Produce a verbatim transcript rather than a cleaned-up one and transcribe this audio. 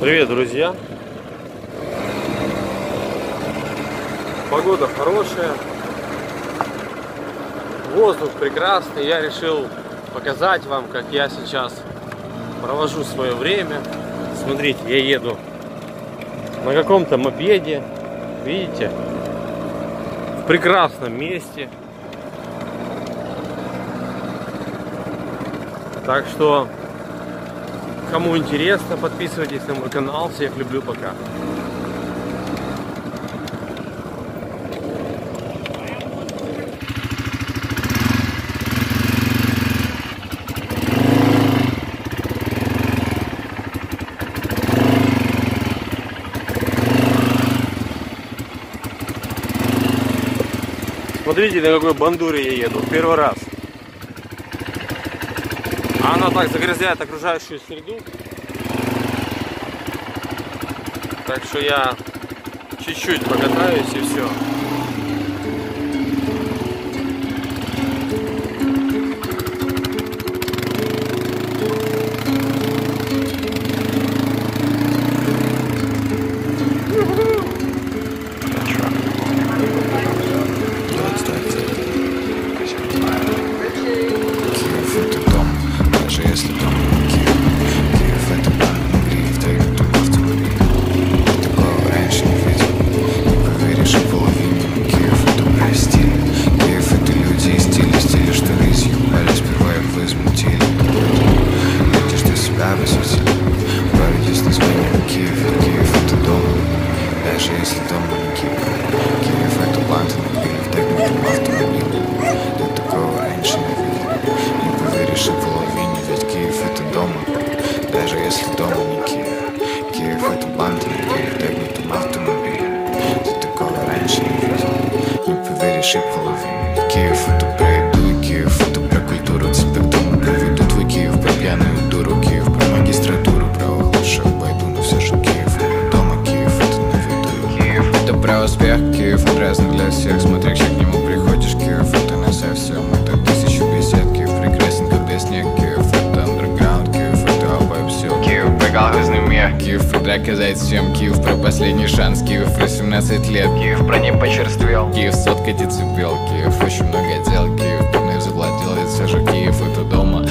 Привет, друзья! Погода хорошая, воздух прекрасный. Я решил показать вам, как я сейчас провожу свое время. Смотрите, я еду на каком-то мопеде, видите, в прекрасном месте. Так что, кому интересно, подписывайтесь на мой канал. Всех люблю, пока. Смотрите, на какой бандуре я еду. Первый раз. А она так загрязняет окружающую среду. Так что я чуть-чуть покатаюсь и все. Даже если дома не Киев. Киев это банды, Киев догнутым автомобилем. Ты такого раньше не видел, не поверишь и половине. Киев это про еду и Киев это про культуру. Тебя к дому проведу твой Киев, про пьяную дуру Киев, про магистратуру, про лучших пойду, но все же Киев дома, Киев это на виду. Киев это про успех, Киев он разный для всех. Смотри, как к нему приходишь, Киев это на совсем. Это тысячу бесед, Киев прекрасен, когда снег. Киев это андерграунд, Киев это обои все. Киев бегал грязный мир, Киев про доказать всем. Киев про последний шанс, Киев про семнадцать лет. Киев про не почерствел, Киев сотка децибел. Киев очень много дел, Киев полный завладел, это все же Киев это дома.